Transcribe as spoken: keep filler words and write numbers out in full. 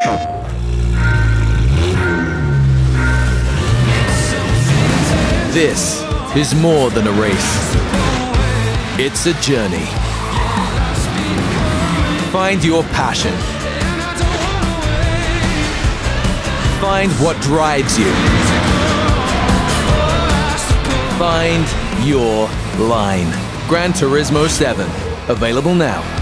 This is more than a race. It's a journey. Find your passion. Find what drives you. Find your line. Gran Turismo seven. Available now.